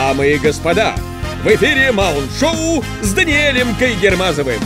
Дамы и господа, в эфире Маунт-шоу с Даниэлем Кайгермазовым.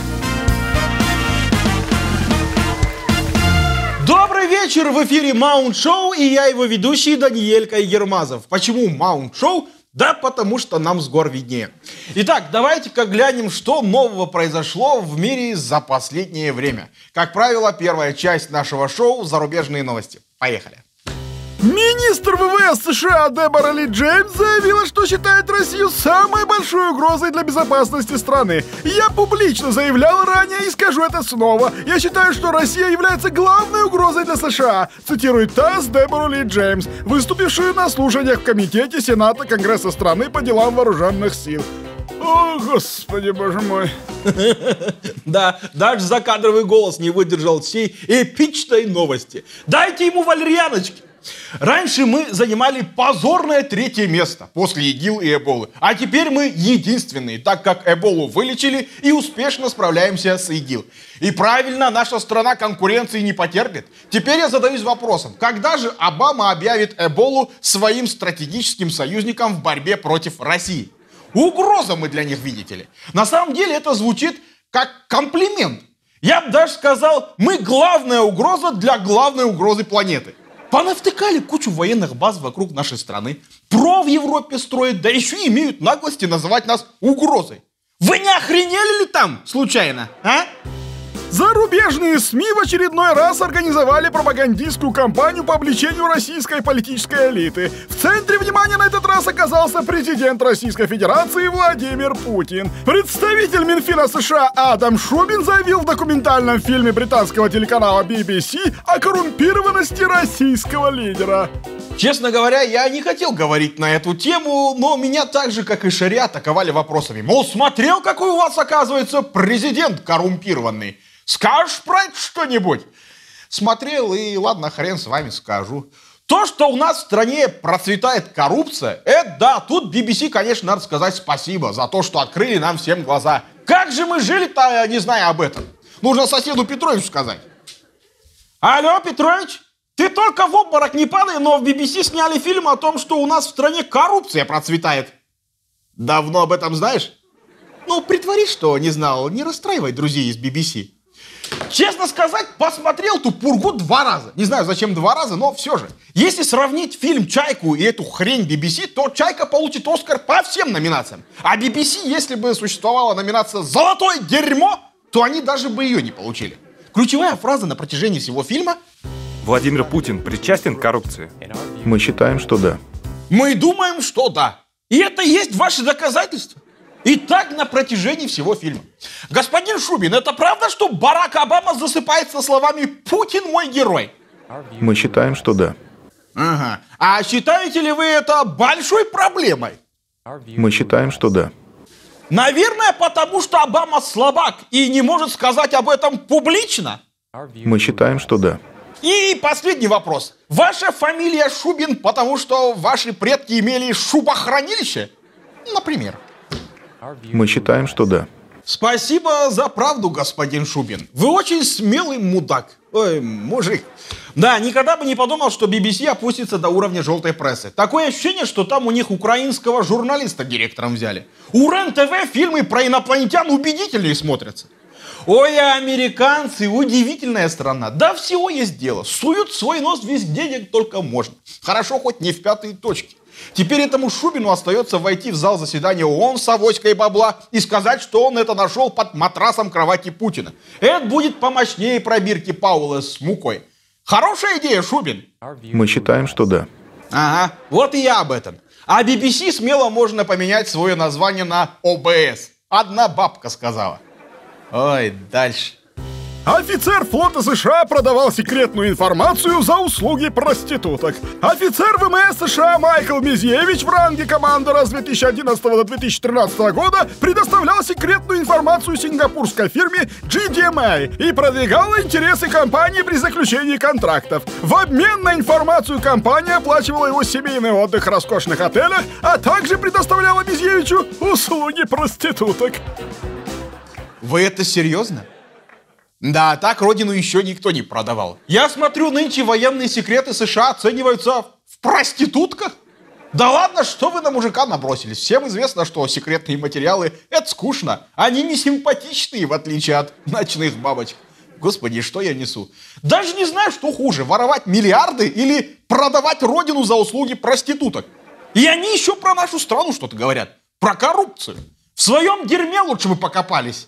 Добрый вечер, в эфире Маунт-шоу, и я его ведущий Даниэль Кайгермазов. Почему Маунт-шоу? Да потому что нам с гор виднее. Итак, давайте-ка глянем, что нового произошло в мире за последнее время. Как правило, первая часть нашего шоу — зарубежные новости. Поехали. Министр ВВС США Дебора Ли Джеймс заявила, что считает Россию самой большой угрозой для безопасности страны. Я публично заявлял ранее и скажу это снова. Я считаю, что Россия является главной угрозой для США, цитирует ТАСС Дебору Ли Джеймс, выступившую на слушаниях в Комитете Сената Конгресса страны по делам вооруженных сил. О, господи, боже мой. Да, даже закадровый голос не выдержал всей эпичной новости. Дайте ему валерьяночки. Раньше мы занимали позорное 3-е место после ИГИЛ и Эболы. А теперь мы единственные, так как Эболу вылечили и успешно справляемся с ИГИЛ. И правильно, наша страна конкуренции не потерпит. Теперь я задаюсь вопросом, когда же Обама объявит Эболу своим стратегическим союзником в борьбе против России? Угроза мы для них, видите ли. На самом деле это звучит как комплимент. Я бы даже сказал, мы главная угроза для главной угрозы планеты. Понавтыкали кучу военных баз вокруг нашей страны. ПРО в Европе строят, да еще и имеют наглости называть нас угрозой. Вы не охренели ли там случайно, а? Зарубежные СМИ в очередной раз организовали пропагандистскую кампанию по обличению российской политической элиты. В центре внимания на этот раз оказался президент Российской Федерации Владимир Путин. Представитель Минфина США Адам Шубин заявил в документальном фильме британского телеканала BBC о коррумпированности российского лидера. Честно говоря, я не хотел говорить на эту тему, но меня так же, как и Шаря, атаковали вопросами. Мол, смотрел, какой у вас, оказывается, президент коррумпированный. Скажешь про это что-нибудь? Смотрел, и ладно, хрен с вами скажу. То, что у нас в стране процветает коррупция, это да, тут BBC, конечно, надо сказать спасибо за то, что открыли нам всем глаза. Как же мы жили-то, не зная об этом? Нужно соседу Петровичу сказать. Алло, Петрович, ты только в обморок не падай, но в BBC сняли фильм о том, что у нас в стране коррупция процветает. Давно об этом знаешь? Ну, притворись, что не знал, не расстраивай друзей из BBC. Честно сказать, посмотрел ту пургу 2 раза. Не знаю, зачем 2 раза, но все же. Если сравнить фильм «Чайку» и эту хрень BBC, то «Чайка» получит Оскар по всем номинациям. А BBC, если бы существовала номинация «Золотое дерьмо», то они даже бы ее не получили. Ключевая фраза на протяжении всего фильма: Владимир Путин причастен к коррупции? Мы считаем, что да. Мы думаем, что да. И это и есть ваши доказательства. И так на протяжении всего фильма. Господин Шубин, это правда, что Барак Обама засыпается словами «Путин мой герой»? Мы считаем, что да. Ага. А считаете ли вы это большой проблемой? Мы считаем, что да. Наверное, потому что Обама слабак и не может сказать об этом публично. Мы считаем, что да. И последний вопрос. Ваша фамилия Шубин, потому что ваши предки имели шубохранилище? Например. Мы считаем, что да. Спасибо за правду, господин Шубин. Вы очень смелый мудак. Ой, мужик. Да, никогда бы не подумал, что BBC опустится до уровня желтой прессы. Такое ощущение, что там у них украинского журналиста директором взяли. У РЕН-ТВ фильмы про инопланетян убедительнее смотрятся. Ой, американцы, удивительная страна. Да всего есть дело. Суют свой нос везде, где только можно. Хорошо, хоть не в 5-е точки. Теперь этому Шубину остается войти в зал заседания ООН с авоськой бабла и сказать, что он это нашел под матрасом кровати Путина. Это будет помощнее пробирки Пауэлла с мукой. Хорошая идея, Шубин? Мы считаем, что да. Ага, вот и я об этом. А BBC смело можно поменять свое название на ОБС. Одна бабка сказала. Ой, дальше. Офицер флота США продавал секретную информацию за услуги проституток. Офицер ВМС США Майкл Мизьевич в ранге командора с 2011 до 2013 года предоставлял секретную информацию сингапурской фирме GDMA и продвигал интересы компании при заключении контрактов. В обмен на информацию компания оплачивала его семейный отдых в роскошных отелях, а также предоставляла Мизьевичу услуги проституток. Вы это серьезно? Да, так родину еще никто не продавал. Я смотрю, нынче военные секреты США оцениваются в проститутках. Да ладно, что вы на мужика набросились? Всем известно, что секретные материалы — это скучно. Они не симпатичные, в отличие от ночных бабочек. Господи, что я несу? Даже не знаю, что хуже, воровать миллиарды или продавать родину за услуги проституток. И они еще про нашу страну что-то говорят. Про коррупцию. В своем дерьме лучше бы покопались.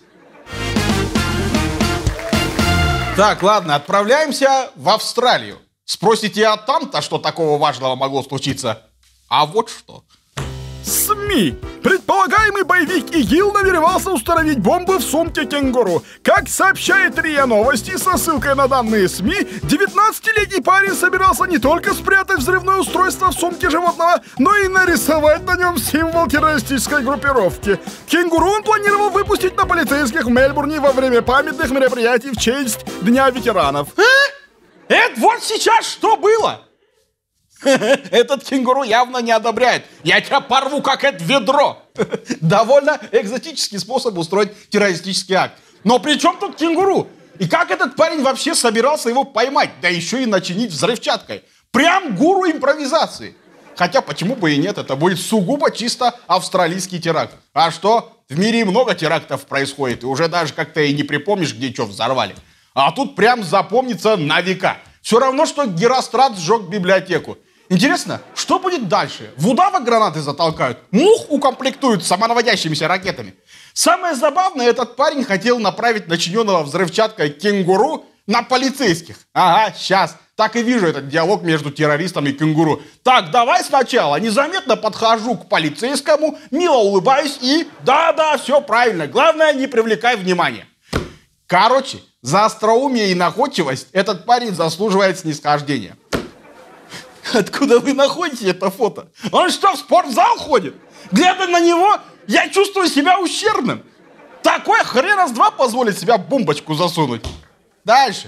Так, ладно, отправляемся в Австралию. Спросите, а там-то что такого важного могло случиться? А вот что. СМИ. Предполагаемый боевик ИГИЛ намеревался установить бомбы в сумке кенгуру. Как сообщает РИА Новости со ссылкой на данные СМИ, 19-летний парень собирался не только спрятать взрывное устройство в сумке животного, но и нарисовать на нем символ террористической группировки. Кенгуру он планировал выпустить на полицейских в Мельбурне во время памятных мероприятий в честь Дня ветеранов. Это вот сейчас что было? Этот кенгуру явно не одобряет. Я тебя порву, как это ведро. Довольно экзотический способ устроить террористический акт. Но при чем тут кенгуру? И как этот парень вообще собирался его поймать? Да еще и начинить взрывчаткой. Прям гуру импровизации. Хотя почему бы и нет, это будет сугубо чисто австралийский теракт. А что? В мире много терактов происходит, и уже даже как-то и не припомнишь, где что взорвали. А тут прям запомнится на века. Все равно, что Герострат сжег библиотеку. Интересно, что будет дальше? В удавок гранаты затолкают? Мух укомплектуют самонаводящимися ракетами? Самое забавное, этот парень хотел направить начиненного взрывчаткой кенгуру на полицейских. Ага, сейчас. Так и вижу этот диалог между террористом и кенгуру. Так, давай сначала незаметно подхожу к полицейскому, мило улыбаюсь и... Да-да, все правильно. Главное, не привлекай внимания. Короче, за остроумие и находчивость этот парень заслуживает снисхождения. Откуда вы находите это фото? Он что, в спортзал ходит? Глядя на него, я чувствую себя ущербным. Такой хрена с два позволит себя бомбочку засунуть. Дальше.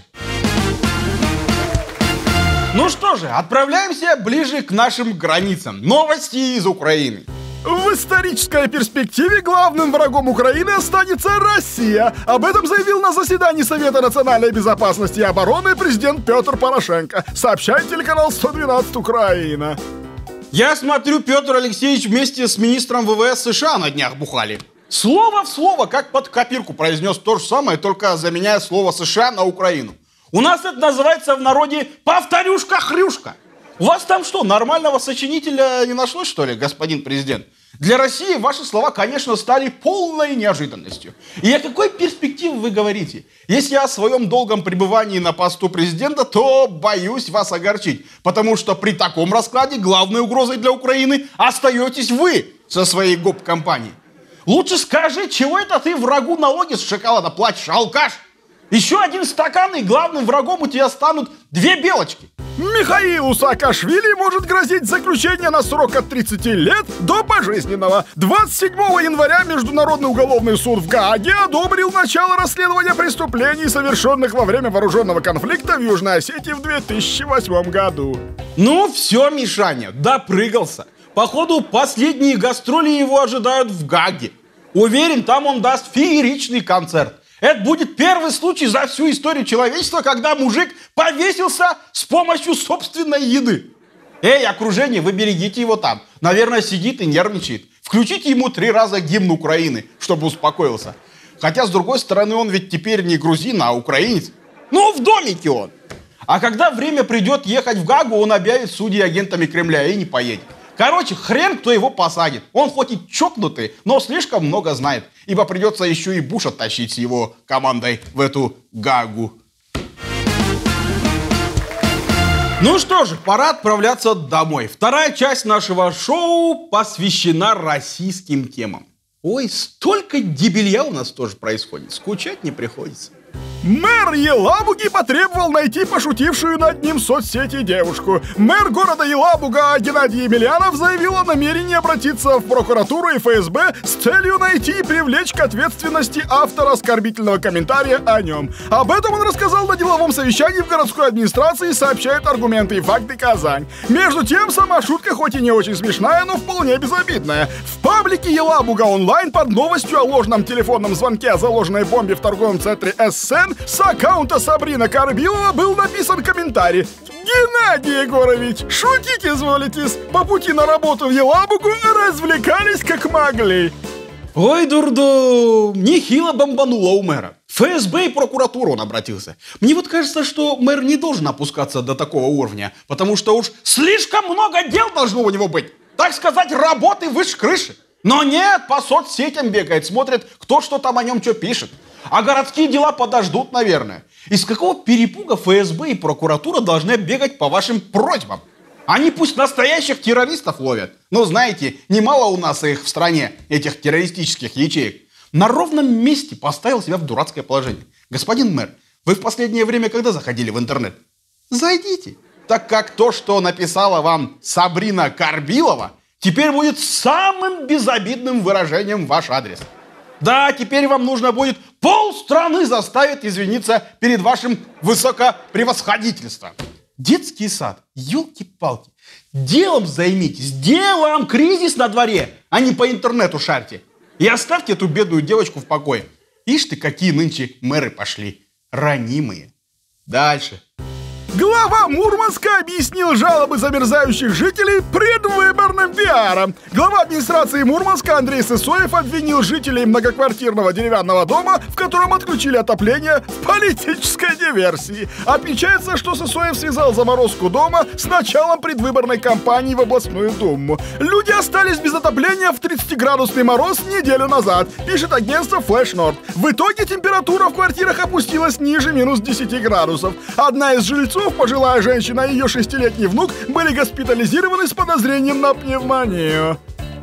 Ну что же, отправляемся ближе к нашим границам. Новости из Украины. В исторической перспективе главным врагом Украины останется Россия. Об этом заявил на заседании Совета национальной безопасности и обороны президент Петр Порошенко. Сообщает телеканал 112 Украина. Я смотрю, Петр Алексеевич вместе с министром ВВС США на днях бухали. Слово в слово, как под копирку, произнес то же самое, только заменяя слово США на Украину. У нас это называется в народе повторюшка-хрюшка. У вас там что, нормального сочинителя не нашлось, что ли, господин президент? Для России ваши слова, конечно, стали полной неожиданностью. И о какой перспективе вы говорите? Если о своем долгом пребывании на посту президента, то боюсь вас огорчить. Потому что при таком раскладе главной угрозой для Украины остаетесь вы со своей гоп-компанией. Лучше скажи, чего это ты врагу налоги с шоколада платишь, алкаш? Еще один стакан, и главным врагом у тебя станут две белочки. Михаилу Саакашвили может грозить заключение на срок от 30 лет до пожизненного. 27 января Международный уголовный суд в Гааге одобрил начало расследования преступлений, совершенных во время вооруженного конфликта в Южной Осетии в 2008 году. Ну все, Мишаня, допрыгался. Походу, последние гастроли его ожидают в Гааге. Уверен, там он даст фееричный концерт. Это будет первый случай за всю историю человечества, когда мужик повесился с помощью собственной еды. Эй, окружение, вы берегите его там. Наверное, сидит и нервничает. Включите ему 3 раза гимн Украины, чтобы успокоился. Хотя, с другой стороны, он ведь теперь не грузин, а украинец. Ну, в домике он. А когда время придет ехать в Гаагу, он объявит судей агентами Кремля и не поедет. Короче, хрен кто его посадит. Он хоть и чокнутый, но слишком много знает. Ибо придется еще и Буша тащить с его командой в эту Гаагу. Ну что же, пора отправляться домой. Вторая часть нашего шоу посвящена российским темам. Ой, столько дебилья у нас тоже происходит. Скучать не приходится. Мэр Елабуги потребовал найти пошутившую над ним в соцсети девушку. Мэр города Елабуга Геннадий Емельянов заявил о намерении обратиться в прокуратуру и ФСБ с целью найти и привлечь к ответственности автора оскорбительного комментария о нем. Об этом он рассказал на деловом совещании в городской администрации, сообщают «Аргументы и факты Казань». Между тем, сама шутка хоть и не очень смешная, но вполне безобидная. В паблике Елабуга онлайн под новостью о ложном телефонном звонке о заложенной бомбе в торговом центре СН с аккаунта Сабрина Карбилова был написан комментарий. Геннадий Егорович, шутить изволитесь? По пути на работу в Елабугу развлекались как могли. Ой, дурдом, нехило бомбануло у мэра. ФСБ и прокуратуру он обратился. Мне вот кажется, что мэр не должен опускаться до такого уровня, потому что уж слишком много дел должно у него быть. Так сказать, работы выше крыши. Но нет, по соцсетям бегает, смотрит, кто что там о нем что пишет. А городские дела подождут, наверное. Из какого перепуга ФСБ и прокуратура должны бегать по вашим просьбам? Они пусть настоящих террористов ловят. Но знаете, немало у нас их в стране, этих террористических ячеек. На ровном месте поставил себя в дурацкое положение. Господин мэр, вы в последнее время когда заходили в интернет? Зайдите. Так как то, что написала вам Сабрина Карбилова, теперь будет самым безобидным выражением в ваш адрес. Да, теперь вам нужно будет полстраны заставить извиниться перед вашим высокопревосходительством. Детский сад, елки-палки. Делом займитесь, делом, кризис на дворе, а не по интернету шарьте. И оставьте эту бедную девочку в покое. Ишь ты, какие нынче мэры пошли, ранимые. Дальше. Глава Мурманска объяснил жалобы замерзающих жителей предвыборным пиаром. Глава администрации Мурманска Андрей Сысоев обвинил жителей многоквартирного деревянного дома, в котором отключили отопление, в политической диверсии. Отмечается, что Сысоев связал заморозку дома с началом предвыборной кампании в областную думу. Люди остались без отопления в 30-градусный мороз неделю назад, пишет агентство Flash North. В итоге температура в квартирах опустилась ниже минус 10 градусов. Одна из жильцов, пожилая женщина и ее 6-летний внук, были госпитализированы с подозрением на пневмонию.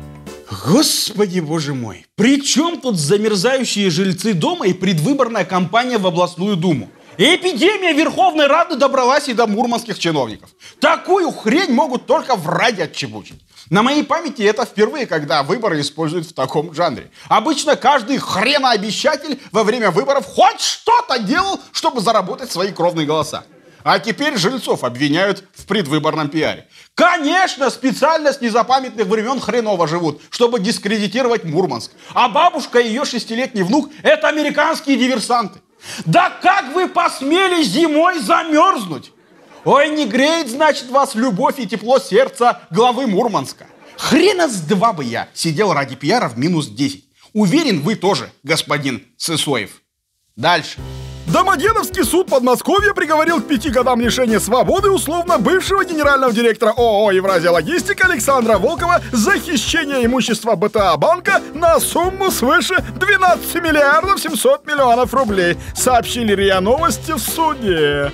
Господи, боже мой, при чем тут замерзающие жильцы дома и предвыборная кампания в областную думу? Эпидемия Верховной Рады добралась и до мурманских чиновников. Такую хрень могут только в Раде отчебучить. На моей памяти это впервые, когда выборы используют в таком жанре. Обычно каждый хренообещатель во время выборов хоть что-то делал, чтобы заработать свои кровные голоса. А теперь жильцов обвиняют в предвыборном пиаре. Конечно, специально с незапамятных времен хреново живут, чтобы дискредитировать Мурманск. А бабушка и ее 6-летний внук – это американские диверсанты. Да как вы посмели зимой замерзнуть? Ой, не греет, значит, вас любовь и тепло сердца главы Мурманска. Хрена с два бы я сидел ради пиара в минус 10. Уверен, вы тоже, господин Сысоев. Дальше. Домодедовский суд Подмосковья приговорил к 5 годам лишения свободы условно бывшего генерального директора ООО «Евразия Логистика» Александра Волкова за хищение имущества БТА банка на сумму свыше 12 миллиардов 700 миллионов рублей, сообщили РИА Новости в суде.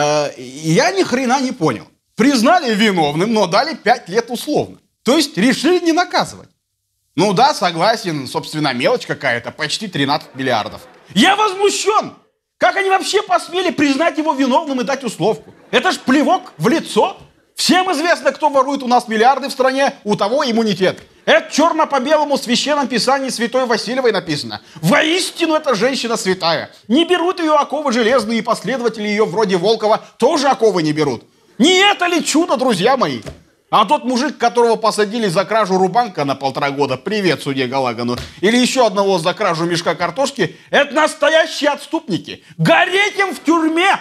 Я ни хрена не понял. Признали виновным, но дали 5 лет условно. То есть решили не наказывать. Ну да, согласен, собственно, мелочь какая-то, почти 13 миллиардов. Я возмущен! Как они вообще посмели признать его виновным и дать условку? Это ж плевок в лицо. Всем известно, кто ворует у нас миллиарды в стране, у того иммунитет. Это черно по белому в священном писании святой Васильевой написано. Воистину, эта женщина святая. Не берут ее оковы железные, и последователи ее вроде Волкова тоже оковы не берут. Не это ли чудо, друзья мои? А тот мужик, которого посадили за кражу рубанка на 1,5 года, привет судье Галагану, или еще одного за кражу мешка картошки, это настоящие отступники. Гореть им в тюрьме!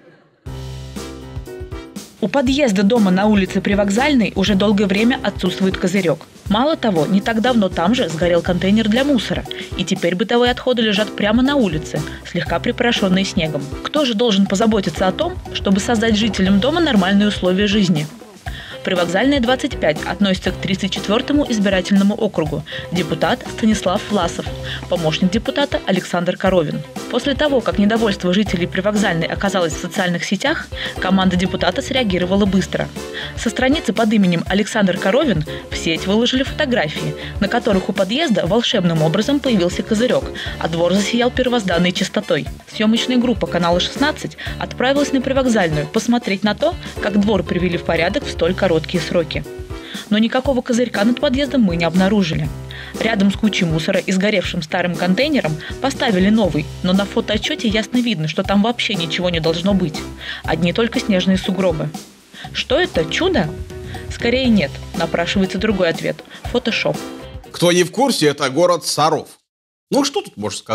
У подъезда дома на улице Привокзальной уже долгое время отсутствует козырек. Мало того, не так давно там же сгорел контейнер для мусора. И теперь бытовые отходы лежат прямо на улице, слегка припорошенные снегом. Кто же должен позаботиться о том, чтобы создать жителям дома нормальные условия жизни? Привокзальная, 25, относится к 34-му избирательному округу. Депутат Станислав Власов, помощник депутата Александр Коровин. После того, как недовольство жителей Привокзальной оказалось в социальных сетях, команда депутата среагировала быстро. Со страницы под именем Александр Коровин в сеть выложили фотографии, на которых у подъезда волшебным образом появился козырек, а двор засиял первозданной чистотой. Съемочная группа канала 16 отправилась на Привокзальную посмотреть на то, как двор привели в порядок в столь короткие сроки. Но никакого козырька над подъездом мы не обнаружили. Рядом с кучей мусора и сгоревшим старым контейнером поставили новый, но на фотоотчете ясно видно, что там вообще ничего не должно быть. Одни только снежные сугробы. Что это? Чудо? Скорее нет, напрашивается другой ответ. Фотошоп. Кто не в курсе, это город Саров. Ну что тут можно сказать?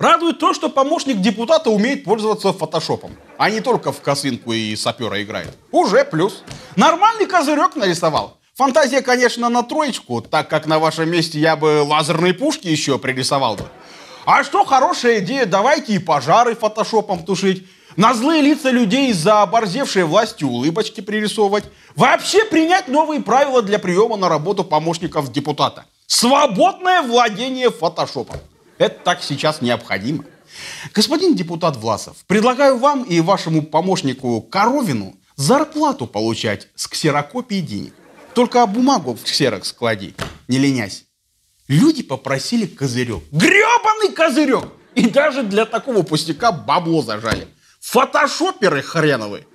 Радует то, что помощник депутата умеет пользоваться фотошопом, а не только в косынку и сапера играет. Уже плюс. Нормальный козырек нарисовал. Фантазия, конечно, на троечку, так как на вашем месте я бы лазерные пушки еще пририсовал бы. А что хорошая идея, давайте и пожары фотошопом тушить. На злые лица людей из-за оборзевшей власти улыбочки пририсовывать. Вообще принять новые правила для приема на работу помощников депутата. Свободное владение фотошопом. Это так сейчас необходимо. Господин депутат Власов, предлагаю вам и вашему помощнику Коровину зарплату получать с ксерокопией денег. Только бумагу в ксерокс клади, не ленясь. Люди попросили козырек. Гребаный козырек! И даже для такого пустяка бабло зажали. Фотошоперы хреновые.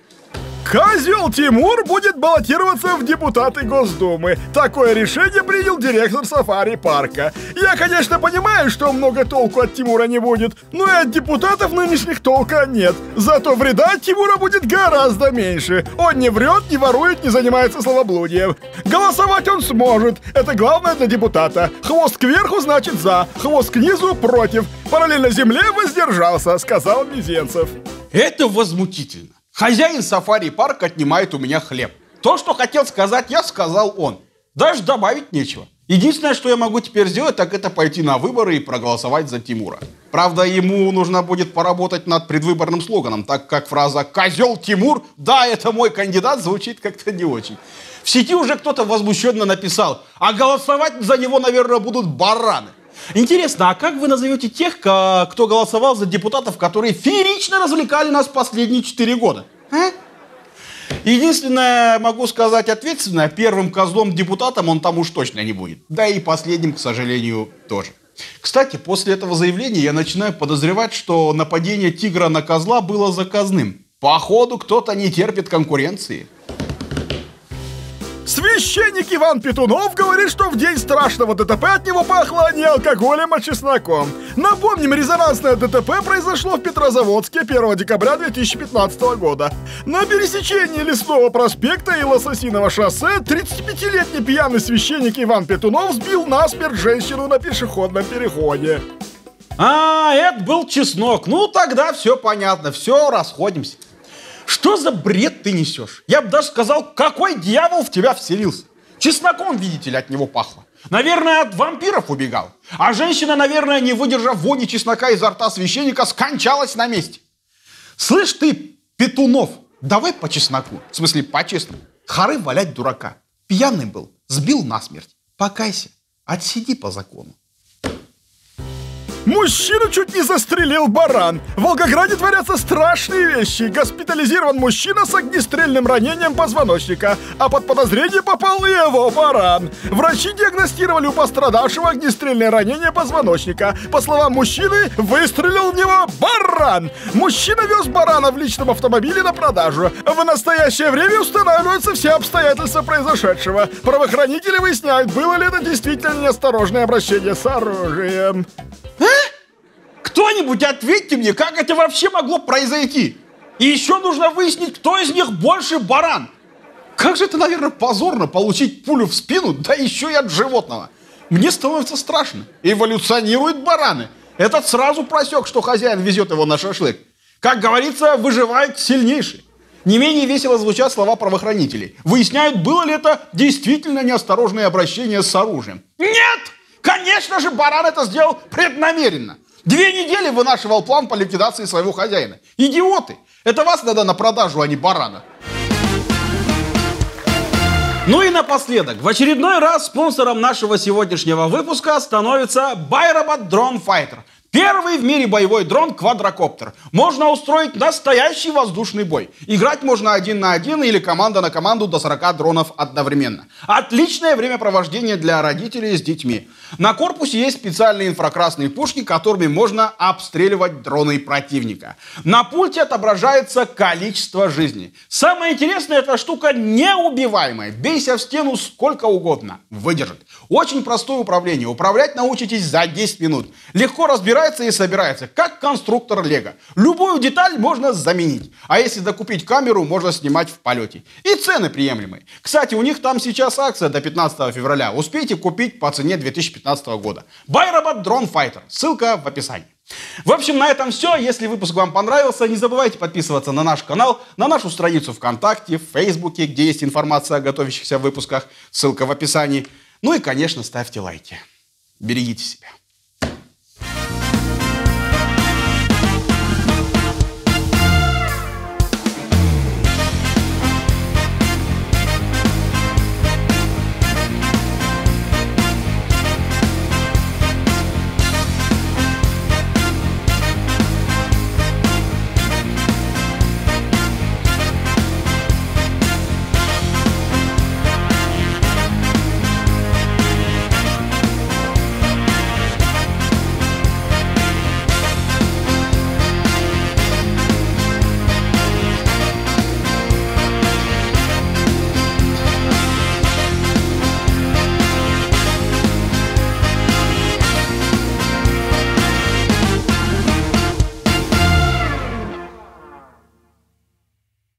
Козел Тимур будет баллотироваться в депутаты Госдумы. Такое решение принял директор сафари-парка. Я, конечно, понимаю, что много толку от Тимура не будет, но и от депутатов нынешних толка нет. Зато вреда от Тимура будет гораздо меньше. Он не врет, не ворует, не занимается словоблудием. Голосовать он сможет. Это главное для депутата. Хвост кверху значит за, хвост к низу против. Параллельно земле воздержался, сказал Мизинцев. Это возмутительно. Хозяин сафари-парка отнимает у меня хлеб. То, что хотел сказать я, сказал он. Даже добавить нечего. Единственное, что я могу теперь сделать, так это пойти на выборы и проголосовать за Тимура. Правда, ему нужно будет поработать над предвыборным слоганом, так как фраза «Козел Тимур, да, это мой кандидат» звучит как-то не очень. В сети уже кто-то возмущенно написал, а голосовать за него, наверное, будут бараны. Интересно, а как вы назовете тех, кто голосовал за депутатов, которые феерично развлекали нас последние 4 года? А? Единственное, могу сказать ответственно, первым козлом-депутатом он там уж точно не будет. Да и последним, к сожалению, тоже. Кстати, после этого заявления я начинаю подозревать, что нападение тигра на козла было заказным. Походу, кто-то не терпит конкуренции. Священник Иван Петунов говорит, что в день страшного ДТП от него пахло не алкоголем, а чесноком. Напомним, резонансное ДТП произошло в Петрозаводске 1 декабря 2015 года. На пересечении Лесного проспекта и Лососиного шоссе 35-летний пьяный священник Иван Петунов сбил насмерть женщину на пешеходном переходе. А, это был чеснок. Ну, тогда все понятно, все, расходимся. Что за бред ты несешь? Я бы даже сказал, какой дьявол в тебя вселился. Чесноком, видите ли, от него пахло. Наверное, от вампиров убегал. А женщина, наверное, не выдержав вони чеснока изо рта священника, скончалась на месте. Слышь ты, Петунов, давай по чесноку. В смысле, по-честному. Хоры валять дурака. Пьяный был, сбил насмерть. Покайся, отсиди по закону. Мужчину чуть не застрелил баран. В Волгограде творятся страшные вещи. Госпитализирован мужчина с огнестрельным ранением позвоночника, а под подозрение попал и его баран. Врачи диагностировали у пострадавшего огнестрельное ранение позвоночника. По словам мужчины, выстрелил в него баран. Мужчина вез барана в личном автомобиле на продажу. В настоящее время устанавливаются все обстоятельства произошедшего. Правоохранители выясняют, было ли это действительно неосторожное обращение с оружием. Кто-нибудь ответьте мне, как это вообще могло произойти? И еще нужно выяснить, кто из них больше баран. Как же это, наверное, позорно получить пулю в спину, да еще и от животного. Мне становится страшно. Эволюционируют бараны. Этот сразу просек, что хозяин везет его на шашлык. Как говорится, выживает сильнейший. Не менее весело звучат слова правоохранителей. Выясняют, было ли это действительно неосторожное обращение с оружием. Нет! Конечно же, баран это сделал преднамеренно. 2 недели вынашивал план по ликвидации своего хозяина. Идиоты! Это вас надо на продажу, а не барана. Ну и напоследок, в очередной раз спонсором нашего сегодняшнего выпуска становится BuyRobot Drone Fighter. Первый в мире боевой дрон-квадрокоптер. Можно устроить настоящий воздушный бой. Играть можно 1 на 1 или команда на команду до 40 дронов одновременно. Отличное времяпровождение для родителей с детьми. На корпусе есть специальные инфракрасные пушки, которыми можно обстреливать дроны противника. На пульте отображается количество жизней. Самое интересное, эта штука неубиваемая. Бейся в стену сколько угодно. Выдержит. Очень простое управление. Управлять научитесь за 10 минут. Легко разбираться и собирается, как конструктор Лего. Любую деталь можно заменить. А если докупить камеру, можно снимать в полете. И цены приемлемые. Кстати, у них там сейчас акция до 15 февраля. Успейте купить по цене 2015 года. BuyRobot Drone Fighter. Ссылка в описании. В общем, на этом все. Если выпуск вам понравился, не забывайте подписываться на наш канал, на нашу страницу ВКонтакте, в Фейсбуке, где есть информация о готовящихся выпусках. Ссылка в описании. Ну и, конечно, ставьте лайки. Берегите себя.